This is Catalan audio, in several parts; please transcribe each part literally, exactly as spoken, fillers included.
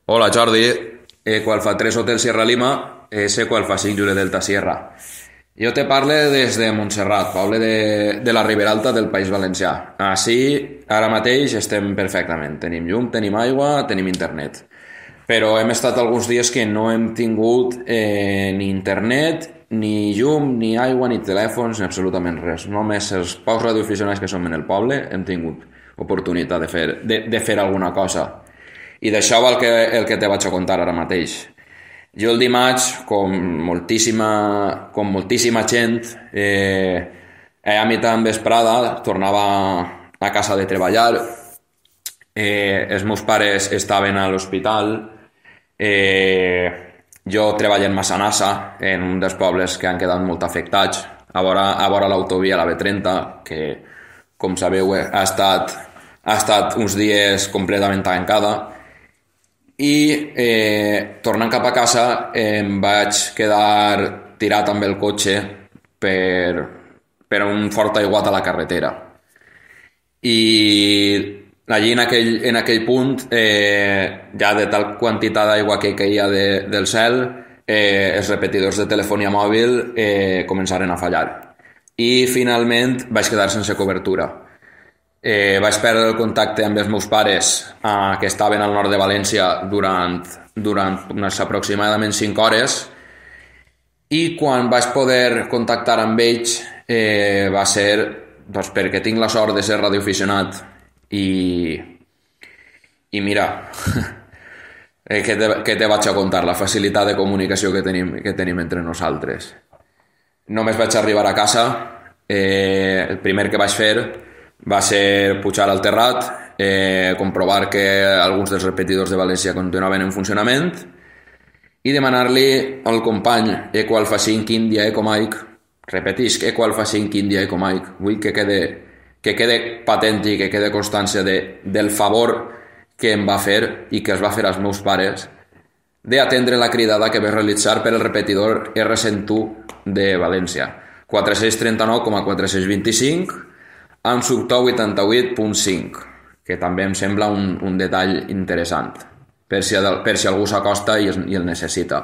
Hola Jordi, eh, qual fa tres Hotel Sierra Lima, eh, sé qual fa cinc Jule Delta Sierra. Jo te parle des de Montserrat, poble de, de la Ribera Alta del País Valencià. Així, ara mateix estem perfectament. Tenim llum, tenim aigua, tenim internet. Però hem estat alguns dies que no hem tingut eh, ni internet, ni llum, ni aigua, ni telèfons, ni absolutament res. Només els pocs radioaficionats que som en el poble hem tingut oportunitat de fer, de, de fer alguna cosa. I d'això va el que, el que te vaig a contar ara mateix. Jo el dimarts, com moltíssima, com moltíssima gent, eh, a mitjan vesprada tornava a casa de treballar. Eh, els meus pares estaven a l'hospital. Eh, jo treballo en Massanassa, en un dels pobles que han quedat molt afectats, a vora, a vora l'autovia, la B trenta, que, com sabeu, ha estat, ha estat uns dies completament tancada. I eh, tornant cap a casa em vaig quedar tirat amb el cotxe per, per un fort aiguat a la carretera. I allí en aquell, en aquell punt, eh, ja de tal quantitat d'aigua que caia de, del cel, eh, els repetidors de telefonia mòbil eh, començaren a fallar. I finalment vaig quedar sense cobertura. Eh, vaig perdre el contacte amb els meus pares eh, que estaven al nord de València durant, durant unes aproximadament cinc hores, i quan vaig poder contactar amb ells eh, va ser doncs, perquè tinc la sort de ser radioaficionat i, i mira eh, que, te, que te vaig a contar la facilitat de comunicació que tenim, que tenim entre nosaltres. Només vaig arribar a casa, eh, el primer que vaig fer va ser pujar al terrat, eh, comprovar que alguns dels repetidors de València continuaven en funcionament i demanar-li al company Eco Alfa cinc India Eco Mike, repetisc, Eco Alfa cinc India Eco Mike, vull que quede, que quede patent i que quede constància de, del favor que em va fer i que es va fer als meus pares d'atendre la cridada que vaig realitzar per el repetidor R cent u de València, quatre-cents trenta-nou coma quatre-cents vint-i-cinc amb subto vuitanta-vuit punt cinc, que també em sembla un, un detall interessant, per si, per si algú s'acosta i, i el necessita.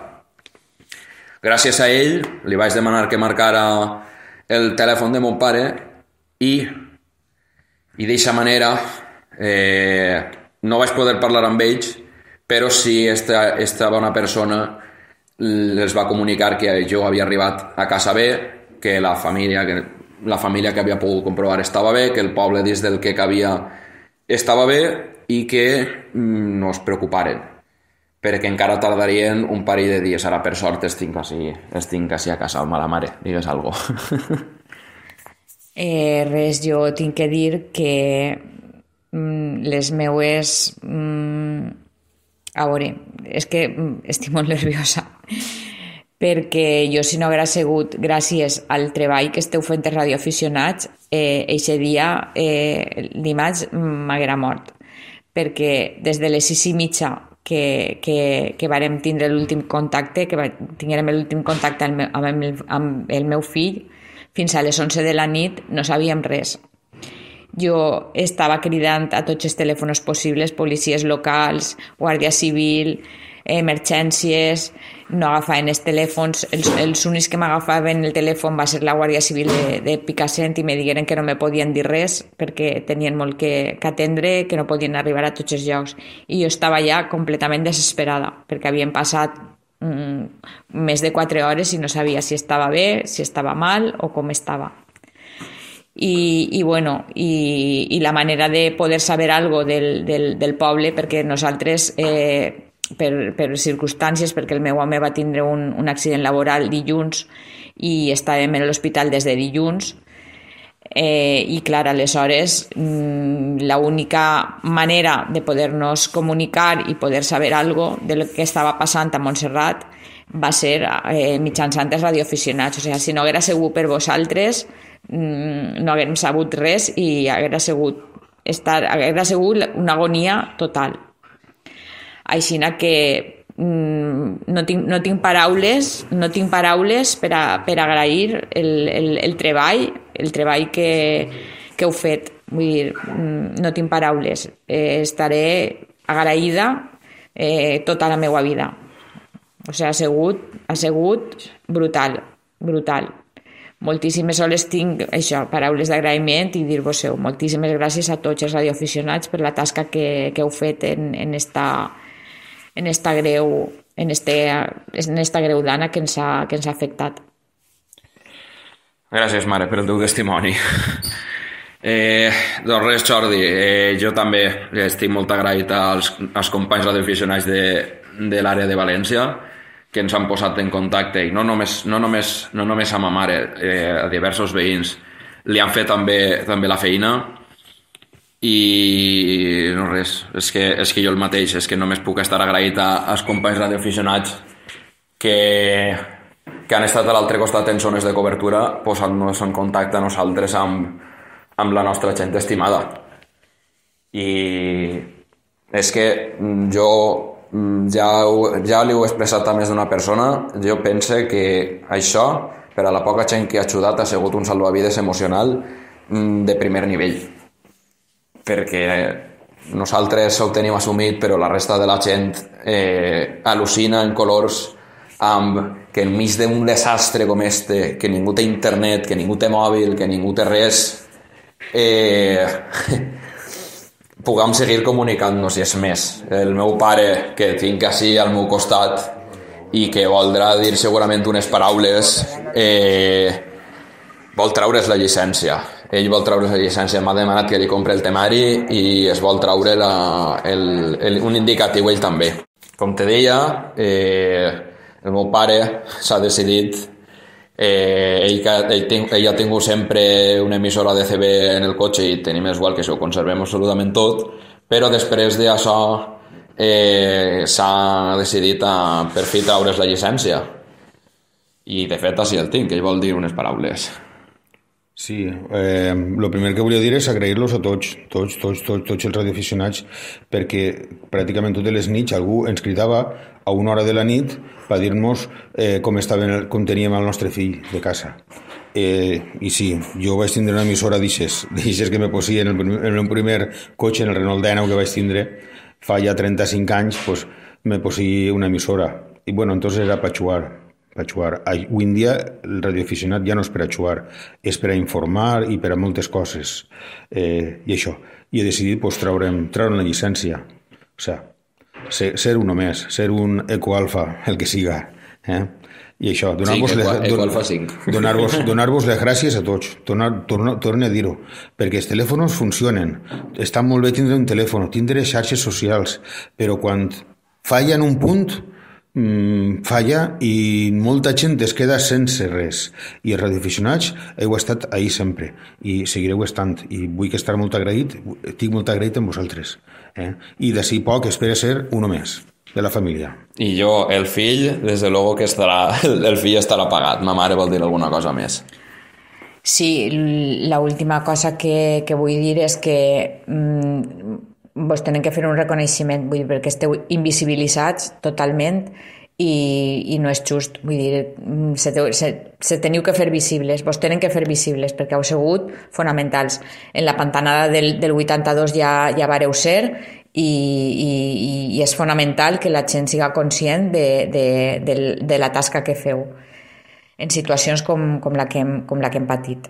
Gràcies a ell li vaig demanar que marcara el telèfon de mon pare i, i d'aquesta manera eh, no vaig poder parlar amb ells, però sí esta, esta bona persona els va comunicar que jo havia arribat a casa bé, que la família... que la família que havia pogut comprovar estava bé, que el poble dins del que cabia estava bé i que no es preocuparen, perquè encara tardarien un parell de dies. Ara, per sort, estic així, estic així a casa, mala mare, digues algo. eh, res, jo tinc que dir que mm, les meues... Mm, a veure, és que estic molt nerviosa, perquè jo, si no hagués sigut gràcies al treball que esteu fent els radioaficionats, eh, eixe dia, eh, el dimarts, m'haguera mort. Perquè des de les sis i mitja que, que, que vàrem tindre l'últim contacte, que va, tinguérem l'últim contacte amb, amb, el, amb el meu fill, fins a les onze de la nit no sabíem res. Jo estava cridant a tots els telèfons possibles, policies locals, guàrdia civil, emergències, no agafaven els telèfons. Els, els únics que m'agafaven el telèfon va ser la Guàrdia Civil de, de Picassent i me digueren que no me podien dir res perquè tenien molt que, que atendre, que no podien arribar a tots els llocs. I jo estava ja completament desesperada perquè havien passat mm, més de quatre hores i no sabia si estava bé, si estava mal o com estava. I, i, bueno, i, i la manera de poder saber algo del, del, del poble, perquè nosaltres... Eh, Per, per circumstàncies, perquè el meu home va tindre un, un accident laboral dilluns i estàvem en l'hospital des de dilluns, eh, i clar, aleshores mmm, l'única manera de poder-nos comunicar i poder saber algo del que estava passant a Montserrat va ser eh, mitjançant els radioaficionats. O sigui, si no haguera sigut per vosaltres mmm, no haguérem sabut res i haguera sigut, estar, haguera sigut una agonia total. Així que mm, no, tinc, no tinc paraules, no tinc paraules per, a, per agrair el, el, el treball, el treball que, que heu fet. Vull dir, no tinc paraules. Eh, estaré agraïda eh, tota la meva vida. O sigui, ha sigut, ha sigut brutal, brutal. Moltíssimes soles tinc, això, paraules d'agraïment i dir-vos-ho. Moltíssimes gràcies a tots els radioaficionats per la tasca que, que heu fet en, en, esta, en esta greu en, este, en esta greu dana que ens ha, que ens ha afectat. Gràcies, mare, per el teu testimoni. Eh, doncs res, Jordi, eh, jo també estic molt agraït als, als companys radioaficionats de, de l'àrea de València que ens han posat en contacte, i no només, no només, no només a ma mare, eh, a diversos veïns li han fet també, també la feina, i no res, és que, és que jo el mateix, és que només puc estar agraït als companys radioaficionats que, que han estat a l'altre costat en zones de cobertura posant-nos en contacte a nosaltres amb, amb la nostra gent estimada. I és que jo ja, ja li ho he expressat a més d'una persona, jo penso que això, per a la poca gent que ha ajudat, ha sigut un salvavides emocional de primer nivell, perquè nosaltres ho tenim assumit, però la resta de la gent eh, al·lucina en colors amb que enmig d'un desastre com este, que ningú té internet, que ningú té mòbil, que ningú té res, eh... puguem seguir comunicant-nos. I és més, el meu pare, que tinc així al meu costat i que voldrà dir segurament unes paraules, eh, vol treure's la llicència. Ell vol treure's la llicència, m'ha demanat que li compri el temari i es vol treure la, el, el, un indicatiu ell també. Com te deia, eh, el meu pare s'ha decidit. Eh, ell, ell, ell ha tingut sempre una emissora de C B en el cotxe i tenim igual que si ho conservem absolutament tot, però després d'això eh, s'ha decidit a, per fi treure's la llicència, i de fet així el tinc, ell vol dir unes paraules. Sí, eh, el primer que volia dir és agrair-los a tots, tots, tots, tots, tots els radioaficionats, perquè pràcticament totes les nits algú ens cridava a una hora de la nit per dir-nos eh, com, estaven, com teníem el nostre fill de casa. Eh, I sí, jo vaig tindre una emissora d'aixes, d'aixes que me posia en el, en el primer cotxe, en el Renault Dènau que vaig tindre fa ja trenta-cinc anys, pues, me posia una emissora. I bueno, entonces era per jugar. Per jugar. Avui en dia el radioaficionat ja no és per a jugar, és per a informar i per a moltes coses. Eh, I això. I he decidit pues, treure'm, treure'm la llicència. O sigui, ser, ser un només, ser un ecoalfa, el que siga. Eh? I això, donar-vos sí, les, don, donar-vos, donar-vos les gràcies a tots. Tornar, torno, torno a dir-ho, perquè els telèfons funcionen. Està molt bé tindre un telèfon, tindre xarxes socials, però quan falla en un punt, mm, falla i molta gent es queda sense res. I els radioaficionats heu estat ahí sempre i seguireu estant, i vull estar molt agraït, estic molt agraït amb vosaltres. Eh? I d'ací poc espero ser un més de la família. I jo, el fill, des de luego que estarà, el fill estarà pagat. Ma mare vol dir alguna cosa més. Sí, l'última cosa que, que vull dir és que mmm, vos tenen que fer un reconeixement, vull dir, perquè esteu invisibilitzats totalment i, i no és just, vull dir, se, se, se teniu que fer visibles, vos tenen que fer visibles perquè heu sigut fonamentals. En la pantanada del, del vuitanta-dos ja, ja vareu ser i, i, i és fonamental que la gent siga conscient de, de, de, de la tasca que feu en situacions com, com, la, que hem, com la que hem patit.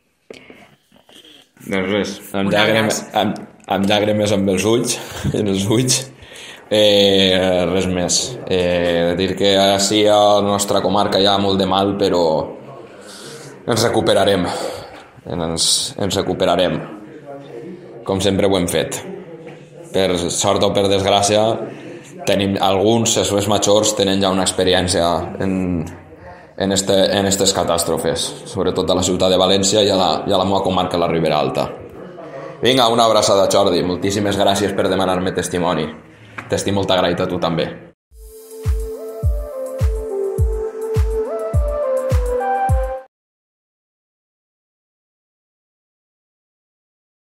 Doncs res, amb llàgrimes, amb, amb llàgrimes amb els ulls, en els ulls, eh, res més. Eh, dir que així a la nostra comarca hi ha molt de mal, però ens recuperarem, ens, ens recuperarem, com sempre ho hem fet. Per sort o per desgràcia, tenim alguns, els més majors, tenen ja una experiència en, en, este, en estes catàstrofes, sobretot a la ciutat de València i a la, i a la meva comarca, la Ribera Alta. Vinga, una abraçada, Jordi. Moltíssimes gràcies per demanar-me testimoni. T'estic molt agraït a tu també.